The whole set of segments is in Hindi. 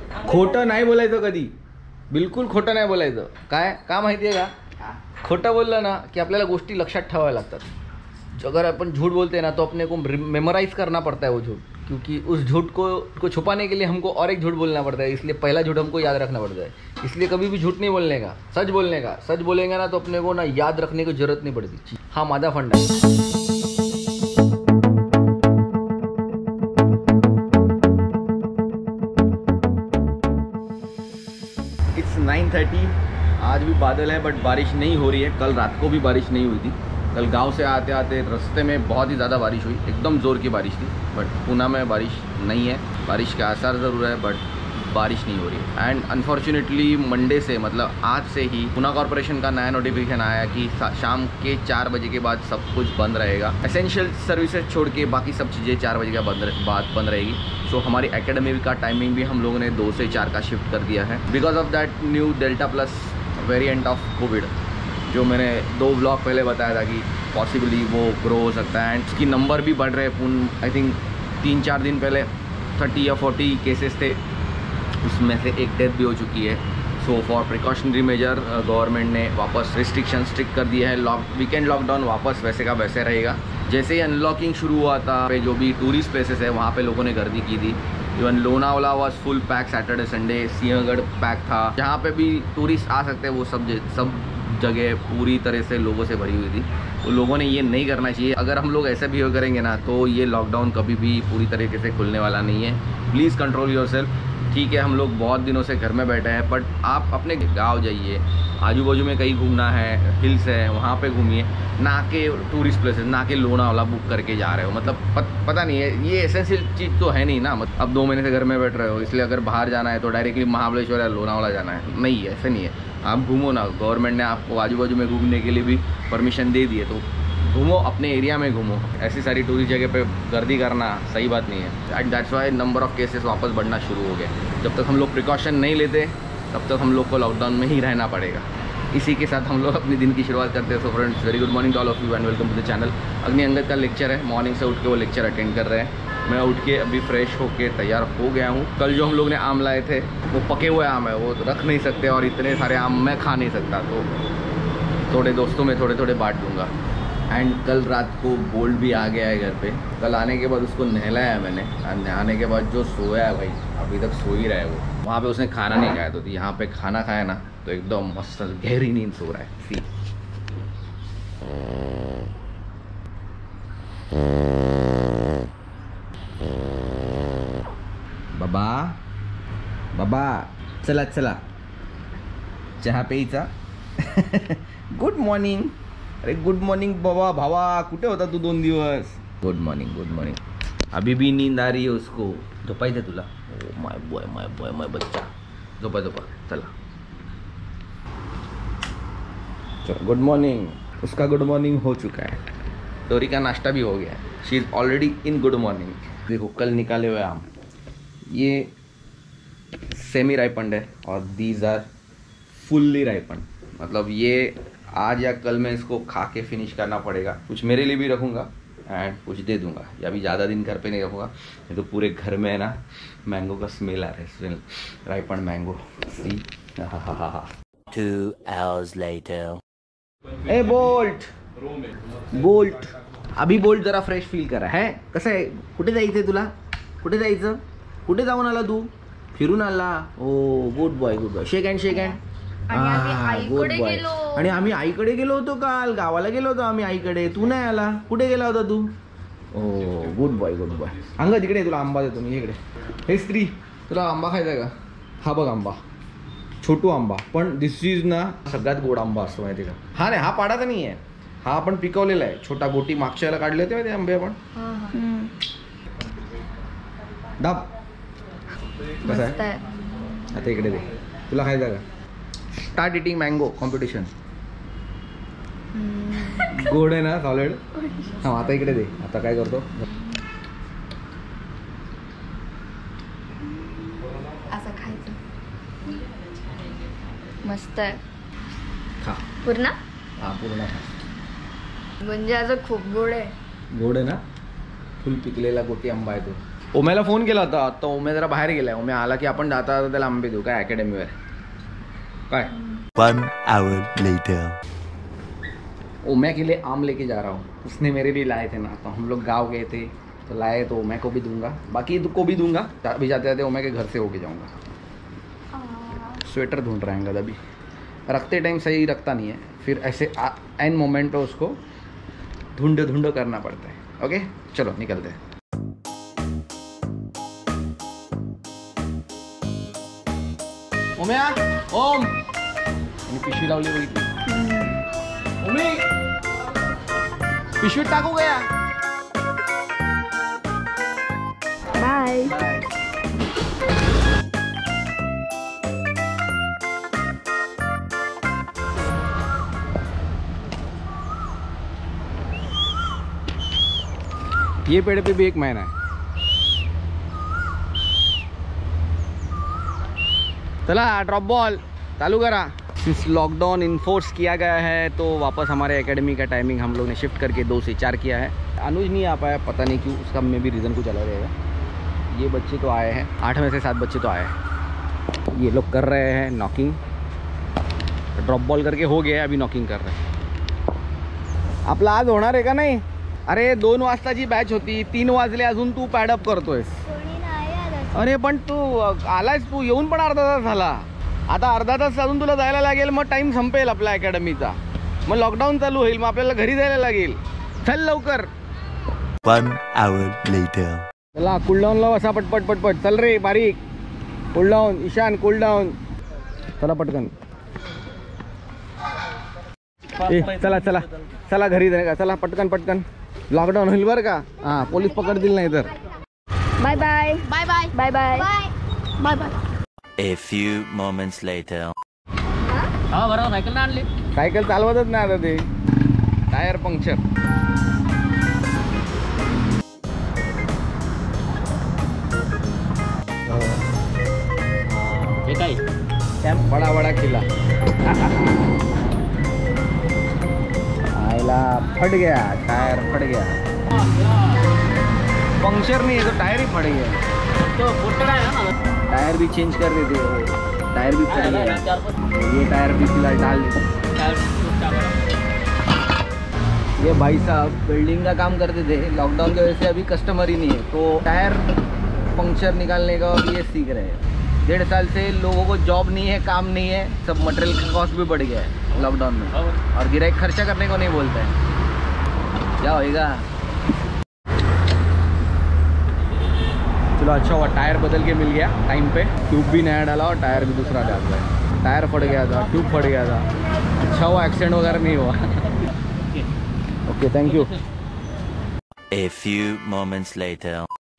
खोटं नाही बोलायचं कधी, बिलकुल खोटं नाही बोलायचं. काय का माहिती आहे का, खोटं बोललं ना की आपल्याला गोष्टी लक्षात ठेवाव्या लागतात. अगर अपन झूठ बोलते हैं ना तो अपने को मेमोराइज करना पड़ता है वो झूठ, क्योंकि उस झूठ को छुपाने के लिए हमको और एक झूठ बोलना पड़ता है. इसलिए पहला झूठ हमको याद रखना पड़ता है. इसलिए कभी भी झूठ नहीं बोलने का, सच बोलने का. सच बोलेंगे ना तो अपने को ना याद रखने की जरूरत नहीं पड़ती. हा माझा फंड आहे. इट्स 9:30. आज भी बादल है बट बारिश नहीं हो रही है. कल रात को भी बारिश नहीं हुई थी. कल गांव से आते आते रास्ते में बहुत ही ज़्यादा बारिश हुई, एकदम ज़ोर की बारिश थी. बट पूना में बारिश नहीं है. बारिश के आसार ज़रूर है बट बारिश नहीं हो रही है. एंड अनफॉर्चुनेटली मंडे से, मतलब आज से ही पूना कॉरपोरेशन का नया नोटिफिकेशन आया कि शाम के 4 बजे के बाद सब कुछ बंद रहेगा. एसेंशियल सर्विसेज छोड़ के बाकी सब चीज़ें 4 बजे के बाद बंद रहेगी. सो हमारी एकेडमी का टाइमिंग भी हम लोगों ने 2 से 4 का शिफ्ट कर दिया है because of that new Delta plus variant of Covid, जो मैंने 2 ब्लॉग पहले बताया था कि पॉसिबली वो ग्रो हो सकता है. एंड उसकी नंबर भी बढ़ रहे हैं. आई थिंक 3-4 दिन पहले 30 या 40 केसेस थे, उसमें से एक डेथ भी हो चुकी है. So for precautionary measure government ने वापस रिस्ट्रिक्शन स्ट्रिक्ट कर दिया है. वीकेंड लॉकडाउन वापस वैसे का वैसे रहेगा. जैसे ही अनलॉकिंग शुरू हुआ था, पे जो भी टूरिस्ट प्लेसेस है वहाँ पे लोगों ने गर्दी की थी. Even Lonavala was full pack Saturday Sunday. Sinhagad pack था. जहाँ पे भी टूरिस्ट आ सकते हैं वो सब जगह पूरी तरह से लोगों से भरी हुई थी. तो लोगों ने ये नहीं करना चाहिए. अगर हम लोग ऐसे बिहेव करेंगे ना तो ये लॉकडाउन कभी भी पूरी तरीके से खुलने वाला नहीं है. Please control yourself. ठीक है, हम लोग बहुत दिनों से घर में बैठे हैं बट आप अपने गांव जाइए, आजू बाजू में कहीं घूमना है, हिल्स है वहाँ पे घूमिए, ना कि टूरिस्ट प्लेसेस, ना कि लोनावाला बुक करके जा रहे हो. मतलब पता नहीं है, ये एसेंशियल चीज़ तो है नहीं ना. मतलब अब 2 महीने से घर में बैठ रहे हो, इसलिए अगर बाहर जाना है तो डायरेक्टली महाबलेश्वर या लोनावाला जाना है, नहीं है, ऐसे नहीं है. आप घूमो ना, गवर्नमेंट ने आपको आजू बाजू में घूमने के लिए भी परमिशन दे दी है, तो घूमो, अपने एरिया में घूमो. ऐसी सारी टूरिस्ट जगह पे गर्दी करना सही बात नहीं है. And that's why number of cases वापस बढ़ना शुरू हो गए. जब तक हम लोग प्रिकॉशन नहीं लेते तब तक हम लोग को लॉकडाउन में ही रहना पड़ेगा. इसी के साथ हम लोग अपने दिन की शुरुआत करते हैं. So friends, very good morning to all of you and welcome to the channel. Agni Angad का लेक्चर है. मॉर्निंग से उठ के वो लेक्चर अटेंड कर रहे हैं. मैं उठ के अभी फ्रेश होके तैयार हो गया हूँ. कल जो हम लोग ने आम लाए थे वो पके हुए आम है, वो रख नहीं सकते और इतने सारे आम मैं खा नहीं सकता, तो थोड़े दोस्तों में थोड़े थोड़े बांट दूँगा. एंड कल रात को बोल्ट भी आ गया है घर पे. कल आने के बाद उसको नहलाया है मैंने. नहाने के बाद जो सोया है भाई, अभी तक सो ही रहा है वो. वहाँ पे उसने खाना नहीं खाया, तो यहाँ पे खाना खाया ना तो एकदम मस्त गहरी नींद सो रहा है. सी बाबा बाबा चला चला चहा प्यायचा. Good morning. अरे गुड मॉर्निंग बाबा. भावा कुठे होता तू 2 दिवस. Good morning good morning. अभी भी नींद आ रही है उसको. झोपायचं तुला. Oh my boy my boy my बच्चा. झोपा झोपा चला. चलो गुड मॉर्निंग. उसका गुड मॉर्निंग हो चुका है. डोरी का नाश्ता भी हो गया है. She is already in good morning. देखो कल निकाले हुए आम, ये सेमी राइपन्ड है और दीज आर फुल्ली राइपन्ड. मतलब ये आज या कल में इसको खा के फिनिश करना पड़ेगा. कुछ मेरे लिए भी रखूँगा एंड कुछ दे दूँगा. या भी ज़्यादा दिन घर पे नहीं रखूँगा, नहीं तो पूरे घर में है ना मैंगो का स्मेल आ रहा है. Smell ripened mango. See 2 hours later. ए बोल्ट बोल्ट, अभी बोल्ट जरा फ्रेश फील करा है. कसं आहे, कुठे जायचं तुला, कुठे जायचं, कुठे जाऊन आला तू, फिरून आला. Oh good boy good boy. Shake hand shake hand. Good boy. आणि आम्ही आईकडे गेलो होतो काल, गावाला गेलो होतो आम्ही आईकडे. तू नाही आला, कुठे गेला होता तू. Oh good boy good boy. Angad इकडे, तुला आंबा देतो मी. इकडे. हे स्त्री, तुला आंबा खायचा का. हा बघ आंबा, छोटू आंबा, पण दिस इज ना सगळ्यात गोड आंबा असतो माहिती का. हा नाही, हा पाडाचा नाही आहे, हा आपण पिकवलेला आहे. छोटा गोटी मागच्या वेळेला काढले होते ते आंबे आपण. दाब कसं आहे. आता इकडे दे, तुला खायचा का. Start eating mango competition. गोड आहे ना सॉलिड. हा आता इकडे दे. आता काय करतो, असं खायचं. मस्त आहे. खा पूर्ण. हा पूर्ण खा. म्हणजे असं खूप गोड आहे. गोड आहे ना, फुल पिकलेला गोटी आंबा आहे तो. ओम्याला फोन केला होता तर ओम्या जरा बाहेर गेलाय. ओम्या आला की आपण जाता त्याला आंबे देऊ काय अकॅडमीवर काय. 1 hour later. ओम्या के लिए आम लेके जा रहा हूँ. उसने मेरे लिए लाए थे ना, तो हम लोग गाँव गए थे तो लाए, तो ओम्या को भी दूंगा, बाकी को भी दूंगा. अभी जाते जाते ओम्या के घर से होके जाऊँगा. स्वेटर ढूंढ रहा है अभी, रखते टाइम सही रखता नहीं है, फिर ऐसे एन मोमेंट पे उसको ढूंढ करना पड़ता है. ओके चलो निकलते हैं. ओम्या ओम पिशवी लावली बघितली. ओमी पिशवीत टाकू गया. बाय. ये पेड़ पे भी एक महीना है. चला ड्रॉप बॉल चालू करा. सिंस लॉकडाउन इन्फोर्स किया गया है तो वापस हमारे एकेडमी का टाइमिंग हम लोग ने शिफ्ट करके 2 से 4 किया है. अनुज नहीं आ पाया, पता नहीं क्यों, उसका में भी रीज़न कुछ अलग रहेगा. ये बच्चे तो आए हैं, 8 में से 7 बच्चे तो आए हैं. ये लोग कर रहे हैं नॉकिंग. ड्रॉप बॉल करके हो गया, अभी नॉकिंग कर रहे हैं. आपला आज होणार आहे का नाही. अरे 2 वाजताची बॅच होती, 3 वाजले अजून तू पॅडअप करतोयस. अरे पण तू आलायस, तू येऊन पण अर्धा तास झाला. आता अर्धा तास अजून तुला जायला लागेल, मग टाइम संपेल आपल्या अकॅडमीचा, मग लॉकडाऊन चालू होईल, मग आपल्याला घरी जायला लागेल. चल लवकर. 1 hour later. चला कूलडाऊन लाव असा पटपट पटपट. चल रे बारीक. Cool down Ishan, cool down. चला पटकन. चला चला चला घरी जाय का. चला पटकन पटकन. लॉकडाऊन होईल बरं का. हां पोलीस पकडतील नाही तर. Bye bye bye bye bye bye bye bye. A few moments later. हा बरोबर सायकल ना आणली. सायकल चालवतच नाही आता ते, टायर पंक्चर. हे काय बडा बडा किला. आयला फट गया, टायर फट गया. पंक्चर नहीं है तो टायर ही फट गया. तो फुटला आहे ना. टायर भी चेंज कर देते हो, टायर भी फट गया. ये टायर भी फिलहाल डाल देते. ये भाई साहब बिल्डिंग का काम करते थे, लॉकडाउन की वजह से अभी कस्टमर ही नहीं है, तो टायर पंक्चर निकालने का अभी ये सीख रहे हैं. 1.5 साल से लोगों को जॉब नहीं है, काम नहीं है, सब मटेरियल का कॉस्ट भी बढ़ गया है लॉकडाउन में, और गिराइक खर्चा करने को नहीं बोलता है. क्या होएगा. चलो अच्छा हुआ टायर बदल के मिल गया टाइम पे. ट्यूब भी नया डाला और टायर भी दूसरा डाल रहा है. टायर फट गया था, ट्यूब फट गया था. अच्छा हुआ एक्सीडेंट वगैरह नहीं हुआ. Okay thank you. A few moments later.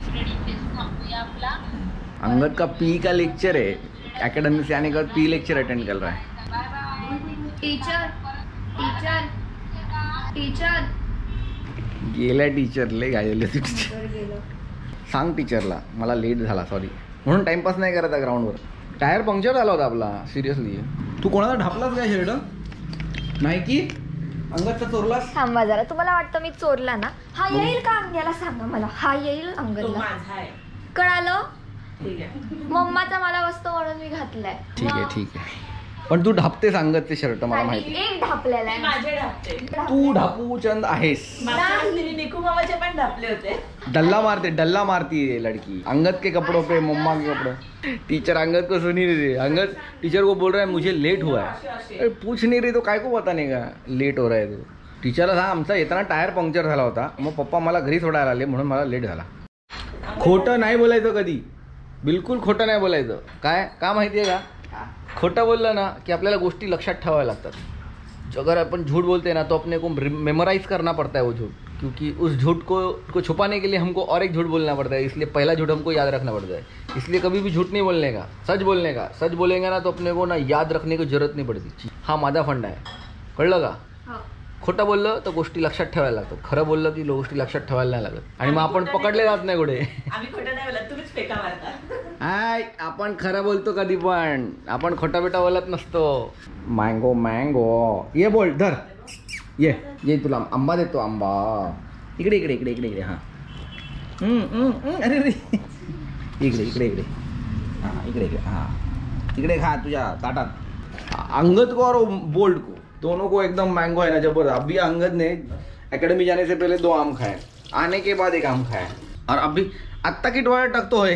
Angad का पी का लेक्चर है, एकेडमी से आने के बाद पी लेक्चर अटेंड कर रहा है. टीचर टीचर टीचर गेला टीचर ले गायले टीचर. सांग टीचरला मला लेट झाला सॉरी म्हणून टाइमपास नाही करत आहे ग्राउंडवर. टायर पंक्चर झाला होता आपला सिरियसली. तू कोणाला ढापलास काय शर्ट नाही की अंगदचा चोरलास. थांबा जरा. तुम्हाला वाटतं मी चोरला ना. हा येईल का अंग्याला सांगा मला. हा येईल अंगदला. कळालं. मम्माचा मला वस्तू म्हणून मी घातलाय. ठीक आहे ठीक आहे. पण तू ढापते अंगदचे शर्ट मला माहिती. एक ढापलेला आहे. माझे ढापते. तू ढापू चंद आहेस. निकू मामाचे पण ढापले होते. डल्ला मारती है लड़की अंगद के कपड़ों पे, मम्मा के कपड़ों. टीचर अंगद को सुनी नहीं रही. अंगद टीचर को बोल रहा है मुझे लेट हुआ है. अरे पूछ नहीं रही तो काय को बताने का लेट हो रहा है. तो टीचरला सांग आमचा येताना टायर पंक्चर झाला होता, मग पप्पा मला घरी सोडायला आले म्हणून मला लेट झाला. खोटं नाही बोलायचं कधी, बिलकुल खोटं नाही बोलायचं. काय का माहिती आहे का, खोटं बोललं ना की आपल्याला गोष्टी लक्षात ठेवाव्या लागतात. अगर अपन झूठ बोलते हैं ना तो अपने को मेमोराइज करना पड़ता है वो झूठ, क्योंकि उस झूठ को छुपाने के लिए हमको और एक झूठ बोलना पड़ता है. इसलिए पहला झूठ हमको याद रखना पड़ता है. इसलिए कभी भी झूठ नहीं बोलने का, सच बोलने का. सच बोलेंगे ना तो अपने को ना याद रखने की जरूरत नहीं पड़ती. हा माझा फंड आहे, कळलं का. खोटं बोललं तर गोष्टी लक्षात ठेवायला लागतात, खरं बोललं की गोष्टी लक्षात ठेवायला नाही लागत. आणि मग आपण पकडले जात नाही कुठे. आम्ही खोटं नाही बोलत, तुम्हीच फेका मारता. हाय आपण खरं बोलतो कधी पण, आपण खोटा बिटा बोलत नसतो. मँगो मँगो ये बोल धर. ये तुला आंबा देतो. आंबा इकडे इकडे इकडे इकडे इकडे. हां अरे इकडे इकडे इकडे हां इकडे इकडे हां इकडे खा तुझ्या ताटात. अंगद को और बोल्ट को दोनों को एकदम मैंगो है ना जबरदस्त. अभी अंगद ने एकेडमी जाने से पहले 2 आम खाए, आने के बाद 1 आम खाया और अभी आत्ता की डोळ्यात टाकतोय.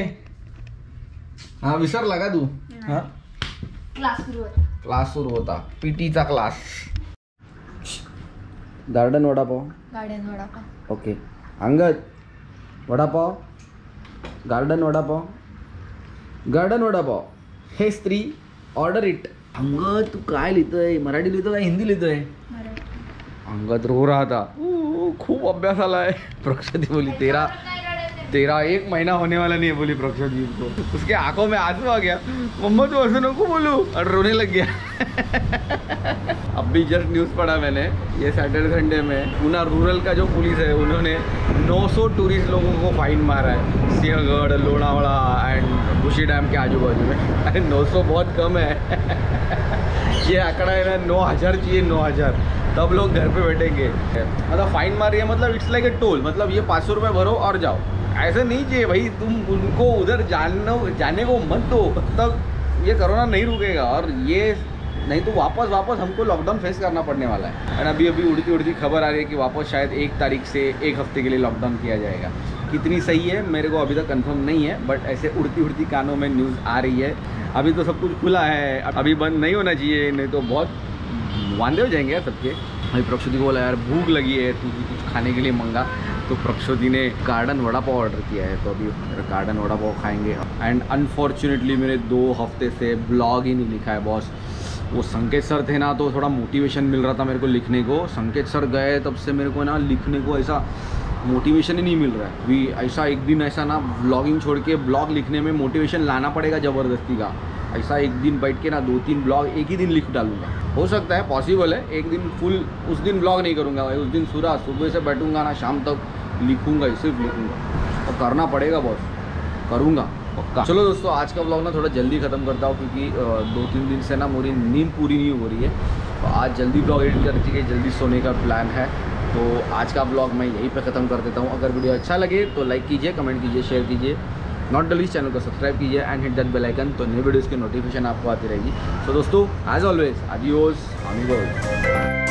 हा विसरला का तू? हा क्लास सुरू होता पीटीचा class. Garden vada pav. Garden vada pav. Okay Angad vada pav. Garden vada pav. Garden vada pav. हे स्त्री ऑर्डर इट. अंगद तू काय लिहितोय? मराठी लिहितो काय हिंदी लिहितोय? अंगद रो रहा था. खूप अभ्यास आला है. प्रक्षति बोली तेरा 1 महीना होने वाला नहीं है बोली प्रक्षति को. उसके आंखों में आंसू आ गया. मम्मा तो ऐसे नको बोलू और रोने लग गया. अभी जस्ट न्यूज़ पढ़ा मैंने ये सैटरडे संडे में पूना रूरल का जो पुलिस है उन्होंने 900 टूरिस्ट लोगों को फाइन मारा है सिंहगढ़ लोनावाड़ा एंड बुशी डैम के आजू बाजू में. अरे 900 बहुत कम है. ये आंकड़ा है ना 9000 चाहिए 9000 तब लोग घर पे बैठेंगे. मतलब फाइन मार रही है मतलब इट्स लाइक ए टोल. मतलब ये 500 रुपये भरो और जाओ. ऐसे नहीं चाहिए भाई. तुम उनको उधर जाने को मत दो तब ये कोरोना नहीं रुकेगा. और ये नहीं तो वापस हमको लॉकडाउन फेस करना पड़ने वाला है. और अभी उड़ती उड़ती खबर आ रही है कि वापस शायद 1 तारीख से 1 हफ्ते के लिए लॉकडाउन किया जाएगा. कितनी सही है मेरे को अभी तक कंफर्म नहीं है बट ऐसे उड़ती कानों में न्यूज़ आ रही है. अभी तो सब कुछ खुला है. अभी बंद नहीं होना चाहिए नहीं तो बहुत वांदे हो जाएंगे यार सबके. अभी प्रक्षति को बोला यार भूख लगी है तू कुछ खाने के लिए मंगा. तो प्रक्षति ने गार्डन वड़ा पाव ऑर्डर किया है तो अभी गार्डन वड़ा पाव खाएंगे. एंड अनफॉर्चुनेटली मैंने 2 हफ्ते से ब्लॉग ही नहीं लिखा है बॉस. वो संकेत सर थे ना तो थोड़ा मोटिवेशन मिल रहा था मेरे को लिखने को. संकेत सर गए तब से मेरे को ना लिखने को ऐसा मोटिवेशन ही नहीं मिल रहा है. भी ऐसा एक दिन ऐसा ना ब्लॉगिंग छोड़ के ब्लॉग लिखने में मोटिवेशन लाना पड़ेगा ज़बरदस्ती का. ऐसा एक दिन बैठ के ना 2-3 ब्लॉग एक ही दिन लिख डालूंगा. हो सकता है पॉसिबल है. एक दिन फुल उस दिन ब्लॉग नहीं करूँगा भाई. उस दिन सुबह से बैठूंगा ना शाम तक लिखूंगा ही सिर्फ लिखूंगा. और करना पड़ेगा बॉस. करूँगा पक्का. चलो दोस्तों आज का ब्लॉग ना थोड़ा जल्दी ख़त्म करता हूँ क्योंकि 2-3 दिन से ना मेरी नींद पूरी नहीं हो रही है. तो आज जल्दी ब्लॉग एडिट करके के जल्दी सोने का प्लान है. तो आज का ब्लॉग मैं यहीं पे ख़त्म कर देता हूँ. अगर वीडियो अच्छा लगे तो लाइक कीजिए, कमेंट कीजिए, शेयर कीजिए. नॉट द लीस्ट चैनल को सब्सक्राइब कीजिए and hit that bell icon तो नई वीडियोज़ की नोटिफिकेशन आपको आती रहेगी. तो दोस्तों एज ऑलवेज आडियोस अमीगोस.